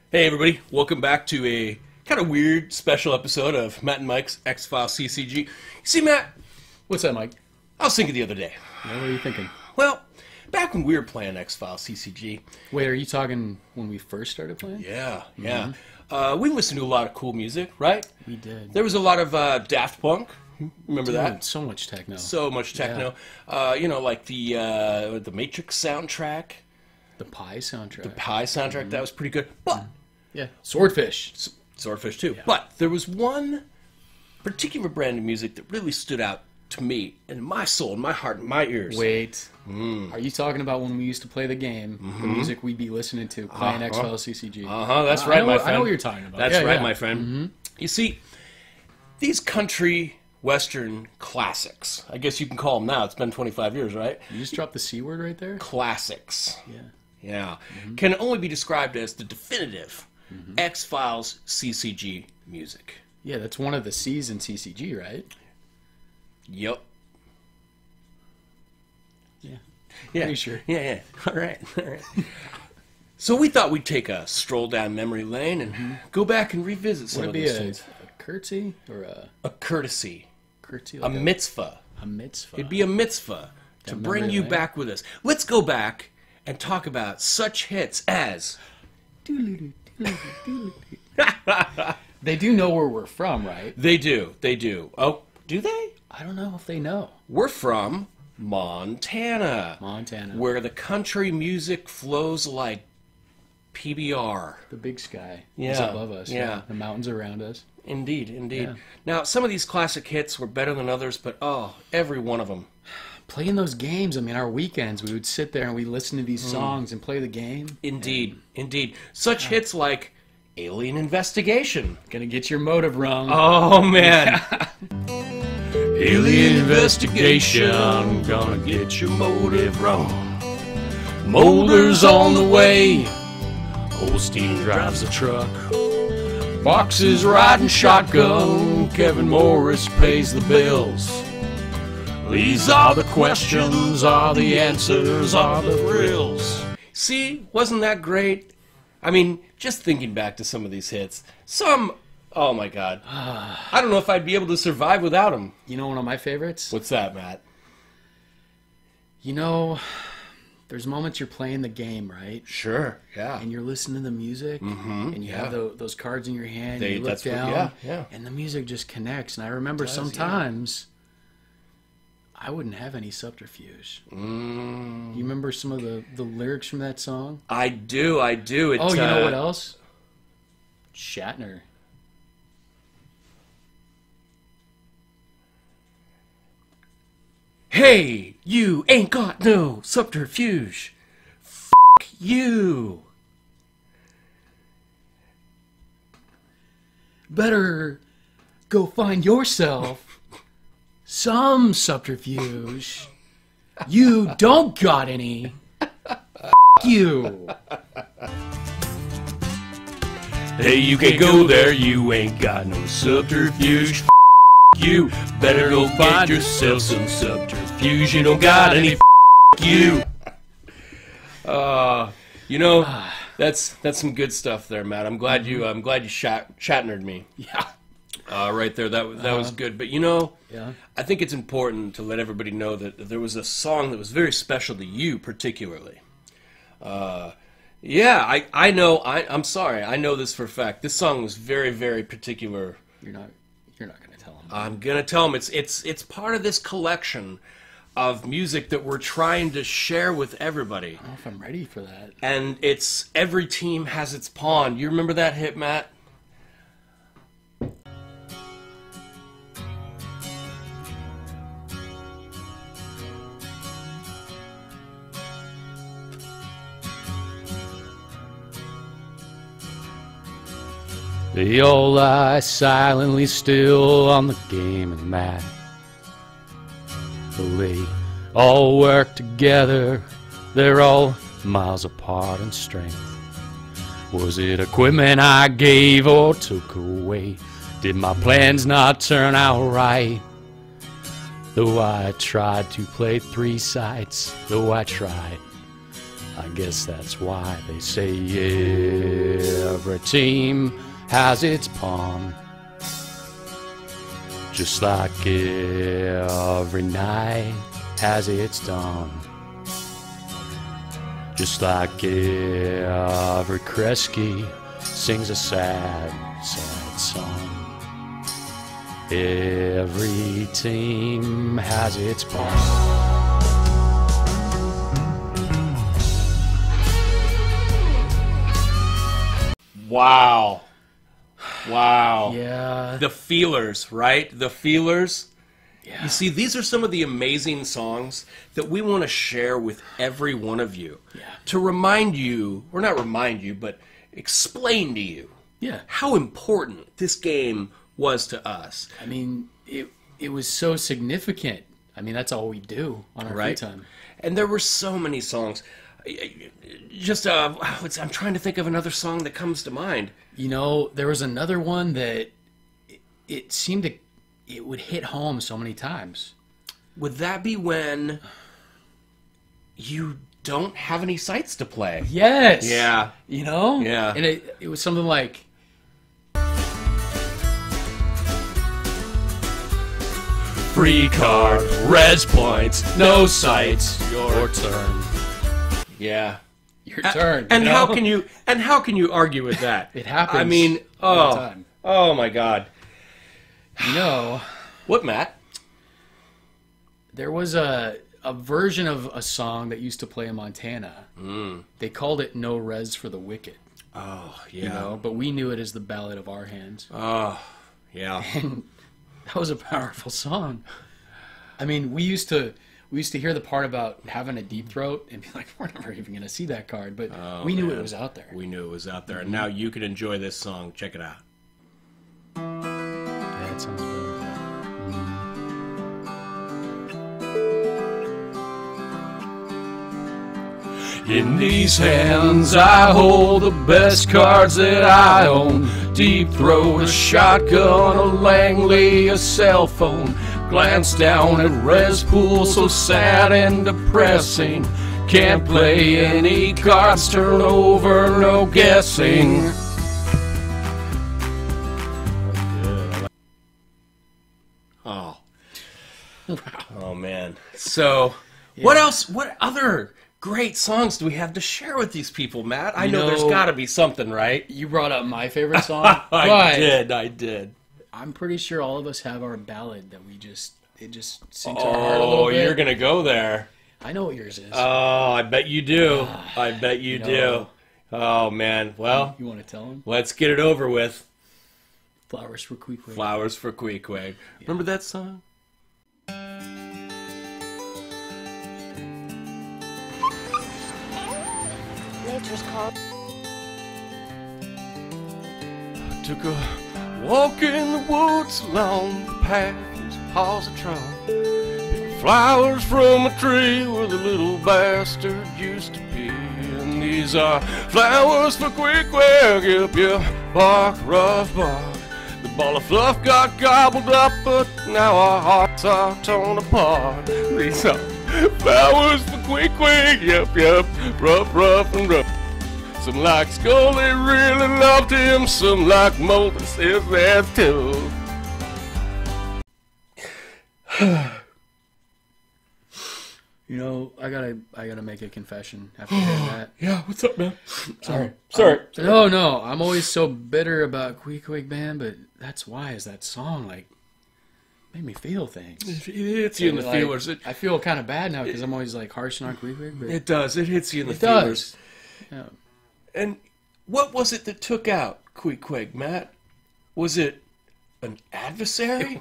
Hey everybody, welcome back to a kind of weird special episode of Matt and Mike's X-Files CCG. You see, Matt, What's that, Mike? I was thinking the other day. What are you thinking? Well, back when we were playing X-Files CCG, Wait, are you talking when we first started playing? yeah, we listened to a lot of cool music, right? We did. There was a lot of Daft Punk. Remember that? So much techno. So much techno. Like the Matrix soundtrack, The Pi soundtrack. Pi soundtrack. That was pretty good. But Yeah. Swordfish. Swordfish too. But there was one particular brand of music that really stood out to me, in my soul, in my heart, in my ears. Wait. Are you talking about when we used to play the game, the music we'd be listening to, playing X-Files CCG? That's right, my friend. I know what you're talking about. That's Yeah, right, yeah. my friend. You see, these country western classics, I guess you can call them now. It's been 25 years, right? You just dropped the C word right there? Classics. Yeah. Yeah. Can only be described as the definitive X-Files CCG music. Yeah, that's one of the C's in CCG, right? Yep. Yeah. Yeah. Pretty sure. Yeah. All right. So we thought we'd take a stroll down memory lane and go back and revisit some Would it of be these a things. curtsy or a A courtesy. curtsy? A Like mitzvah. a mitzvah. It'd be a mitzvah to Down bring memory you lane. back with us. Let's go back and talk about such hits as... They do know where we're from, right? They do. Oh, do they? I don't know if they know. We're from Montana. Montana. Where the country music flows like PBR. The big sky is Yeah, above us. yeah. The mountains around us. Indeed. Yeah. Now, some of these classic hits were better than others, but every one of them. Playing those games, I mean, our weekends, we would sit there and we listen to these songs and play the game. Indeed. Such hits like Alien Investigation. Gonna get your motive wrong. Oh, man. Alien Investigation, gonna get your motive wrong. Mulder's on the way. Holstein drives the truck. Fox is riding shotgun. Kevin Morris pays the bills. These are the questions, are the answers, are the thrills. See, wasn't that great? I mean, just thinking back to some of these hits. Oh my God. I don't know if I'd be able to survive without them. You know one of my favorites? What's that, Matt? You know, there's moments you're playing the game, right? Sure, yeah. And you're listening to the music, and you have those cards in your hand, and you look that's what- down, yeah. and the music just connects. And I remember sometimes I wouldn't have any subterfuge. You remember some of the lyrics from that song? I do. It, Oh, you know what else? Shatner. Hey, you ain't got no subterfuge. F*** you. Better go find yourself some subterfuge. You don't got any. You. Hey, you can't go there, you ain't got no subterfuge. F*** you. Better go find yourself some subterfuge. You don't got any. F*** you. That's some good stuff there, Matt. I'm glad you Shatnered me. Yeah. Right there, that was good. But Yeah. I think it's important to let everybody know that there was a song that was very special to you, particularly. I know. I'm sorry. I know this for a fact. This song was very, very particular. You're not gonna tell him. I'm gonna tell them it's part of this collection of music that we're trying to share with everybody. I don't know if I'm ready for that. And it's every team has its pawn. You remember that hit, Matt? They all lie silently still on the gaming mat. Though they all work together, they're all miles apart in strength. Was it equipment I gave or took away? Did my plans not turn out right? Though I tried to play three sides, though I tried, I guess that's why they say every team has its pawn. Just like every night has its dawn. Just like every Kresge sings a sad, sad song. Every team has its pawn. Wow. Wow. Yeah. The Feelers, right? The Feelers. Yeah. You see, these are some of the amazing songs that we want to share with every one of you. Yeah. To remind you, or not remind you, but explain to you Yeah. how important this game was to us. I mean, it was so significant. I mean, that's all we do on our Right. free time. And there were so many songs. Just, I'm trying to think of another song that comes to mind. You know, there was another one that it seemed to it would hit home so many times. Would that be when you don't have any sites to play? Yes. Yeah. You know? Yeah. And it was something like, Free card, res points, no sights, your turn. Yeah. your turn. And you how know? can you argue with that? It happens I mean, all the time. oh my God. You know, What, Matt? there was a version of a song that used to play in Montana. They called it No Res for the Wicked. Oh yeah. You know, but we knew it as the Ballad of Our Hands. Oh yeah. That was a powerful song. I mean, we used to hear the part about having a deep throat and be like, we're never even going to see that card, but we knew it was out there. We knew it was out there, and now you can enjoy this song. Check it out. Yeah, it sounds better. In these hands I hold the best cards that I own. Deep throat, a shotgun, a Langley, a cell phone. Glance down at res pool, so sad and depressing. Can't play any cards, turn over, no guessing. Oh. Oh man. So, what else? What other great songs do we have to share with these people, Matt? I know there's know- got to be something, right? You brought up my favorite song, I did. I'm pretty sure all of us have our ballad that it just sinks our heart a little Oh, bit. you're gonna go there. I know what yours is. Oh, I bet you do. I bet you do. know. Oh man. Well, You want to tell him? let's get it over with. Flowers for Queequeg. Flowers for Queequeg. Remember that song? Nature's call. Took a walk in the woods along the path, paws a trot. Picked flowers from a tree where the little bastard used to be. And these are flowers for Queequeg, yep, yep, bark, rough bark. The ball of fluff got gobbled up, but now our hearts are torn apart. These are flowers for Queequeg, yep, yep, rough and rough. Some like Scully really loved him, some like Mulder says that too. You know, I gotta make a confession after hearing that. Yeah. What's up, man? Sorry. Sorry. No, I'm always so bitter about Queequeg Band, but that's why is that song like made me feel things. It hits you in the Like, feelers. I feel kind of bad now because I'm always like harshing on Queequeg, but It does. It hits you in the it feelers. does. Yeah. And what was it that took out Queequeg, Matt? Was it an adversary?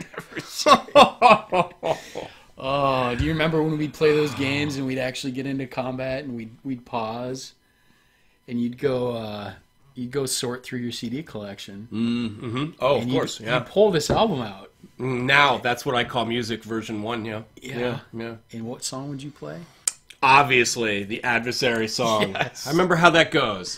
Oh, do you remember when we'd play those games and we'd actually get into combat and we'd pause and you'd go sort through your CD collection Mm-hmm. Oh, of and course. you'd Yeah. pull this album out. Now that's what I call music version 1. Yeah. Yeah. Yeah. And what song would you play? Obviously, the adversary song. Yes. I remember how that goes.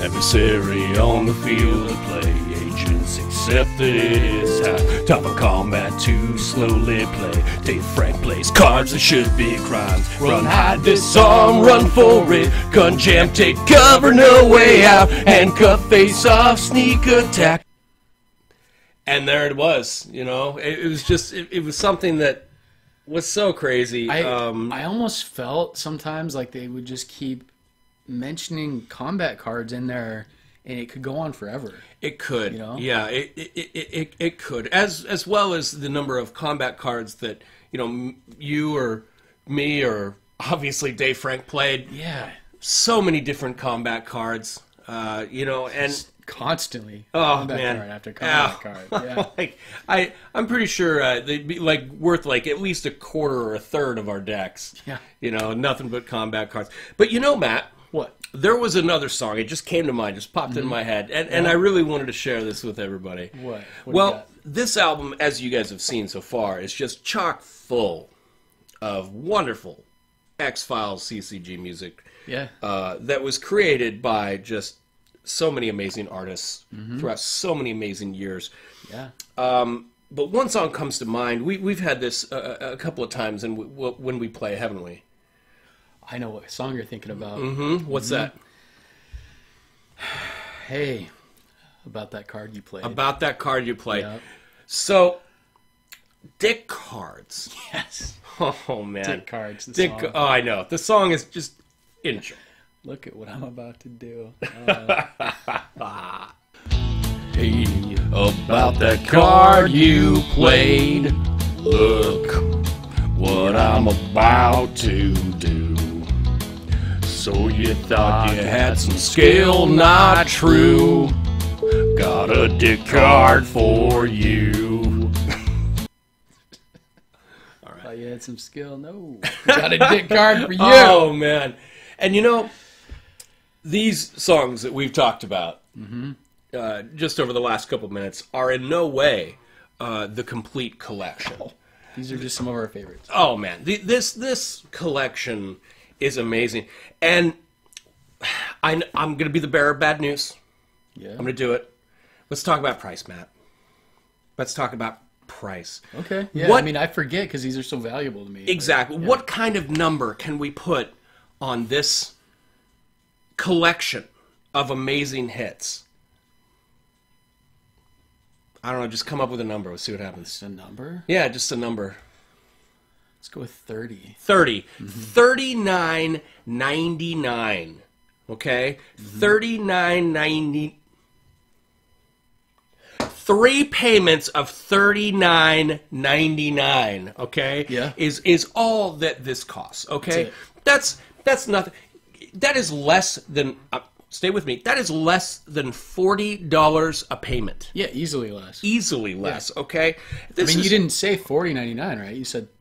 Adversary on the field of play. Agents accept that it is time for combat to slowly play. Dave Frank plays cards that should be crimes. Run, hide, disarm, run for it. Gun jam, take cover, no way out. Handcuff, face off, sneak attack. And there it was, you know. It was just, it was something that was so crazy. I almost felt sometimes like they would just keep mentioning combat cards in there, and it could go on forever. It could, you know? Yeah, it could, as well as the number of combat cards that, you know, you or me or obviously Dave Frank played. Yeah, so many different combat cards, you know, and constantly combat card after combat card. Yeah, like I'm pretty sure they'd be like worth like at least a quarter or a third of our decks. Yeah, you know, nothing but combat cards. But you know, Matt. What? There was another song. It just came to mind, just popped in my head, and I really wanted to share this with everybody. What Well, this album, as you guys have seen so far, is just chock full of wonderful X-Files CCG music. Yeah. That was created by just so many amazing artists throughout so many amazing years. Yeah. But one song comes to mind. We've had this a couple of times when we play, haven't we? I know what song you're thinking about. What's that? Hey, about that card you played. About that card you played. Yep. So, Dick Cards. Yes. Oh, man. Dick Cards. The Dick. song. Oh, I know. The song is just intro. Look at what I'm about to do. Hey, about that card you played. Look what I'm about to do. So you thought you had some skill, not true. Got a dick card for you. Oh, you had some skill? No. Got a dick card for you. Oh, man. And you know, these songs that we've talked about just over the last couple minutes are in no way the complete collection. These are just some of our favorites. Oh, man. This collection is amazing. And I'm going to be the bearer of bad news. Yeah. I'm going to do it. Let's talk about price, Matt. Let's talk about price. Okay. Yeah. What- I mean, I forget because these are so valuable to me. Exactly. But, yeah. What kind of number can we put on this collection of amazing hits? I don't know. Just come up with a number. Let's see what happens. Just a number? Yeah, just a number. Let's go with 30. 30. $39.99. Okay? $39.90. 3 payments of $39.99. Okay? Yeah. Is all that this costs. Okay? That's nothing. That is less than. Stay with me. That is less than $40 a payment. Yeah, easily less. Easily less. Okay? I mean, you didn't say $40.99, right? You said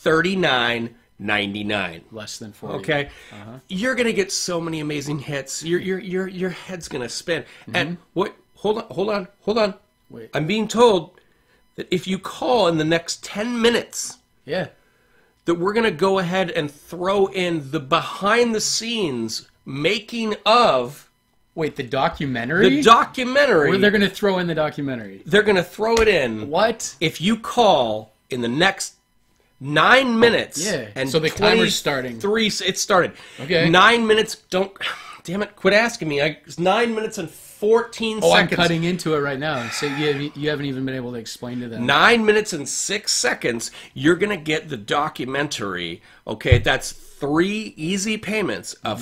$39.99. less than 40. Okay, you're gonna get so many amazing hits. Your head's gonna spin. And what? Hold on. Wait. I'm being told that if you call in the next 10 minutes, Yeah. that we're gonna go ahead and throw in the behind the scenes making of Wait, the documentary? the documentary. Or they're going to throw in the documentary? They're gonna throw it in. What? If you call in the next 9 minutes, Yeah, and so the timer's starting. It started. Okay. 9 minutes. Don't. Damn it! Quit asking me. It's 9 minutes and 14 Oh, I'm seconds. cutting into it right now. So you haven't even been able to explain to them. 9 minutes and 6 seconds. You're gonna get the documentary. Okay, that's 3 easy payments of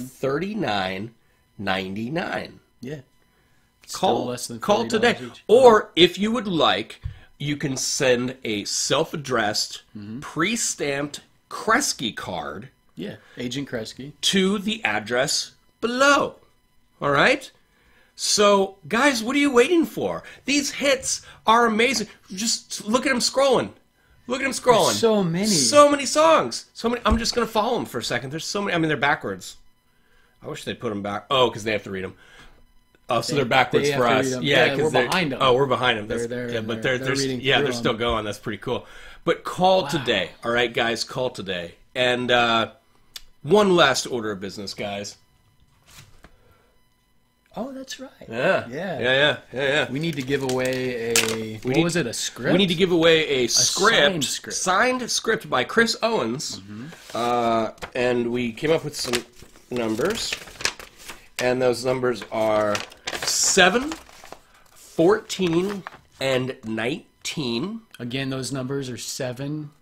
$39.99. Yeah. Call Still less than call $40 today, each. or if you would like, you can send a self-addressed, pre-stamped Kresge card Yeah. Agent Kresge. to the address below. All right? So, guys, what are you waiting for? These hits are amazing. Just look at them scrolling. Look at them scrolling. There's so many. So many songs. So many. I'm just going to follow them for a second. There's so many. I mean, they're backwards. I wish they'd put them back. Oh, because they have to read them. Oh, so they're backwards they have for to us. read 'em. Yeah, Yeah, because we're behind 'em. Oh, we're behind them. They're there, Yeah, but they're they're reading yeah, through they're still 'em. going. That's pretty cool. But call today. All right, guys, call today. And one last order of business, guys. Oh, that's right. Yeah. We need to give away a. What need- was it? A script? We need to give away a signed script. signed script by Chris Owens, and we came up with some numbers, and those numbers are 7, 14, and 19. Again, those numbers are 7,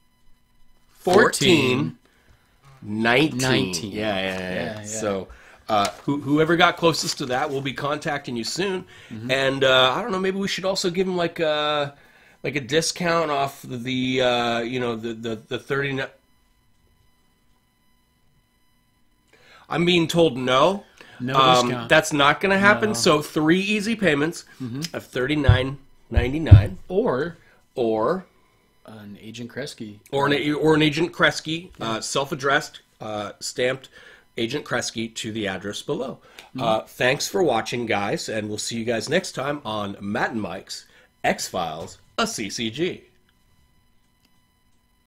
14, 19. 19. Yeah. Yeah. So whoever got closest to that will be contacting you soon. And I don't know, maybe we should also give them like a discount off the the 30. I'm being told no. No discount. That's not going to happen. No. So 3 easy payments of $39.99 or or an Agent Kresge. Or an Agent Kresge, self-addressed, stamped Agent Kresge to the address below. Thanks for watching, guys, and we'll see you guys next time on Matt and Mike's X-Files, a CCG.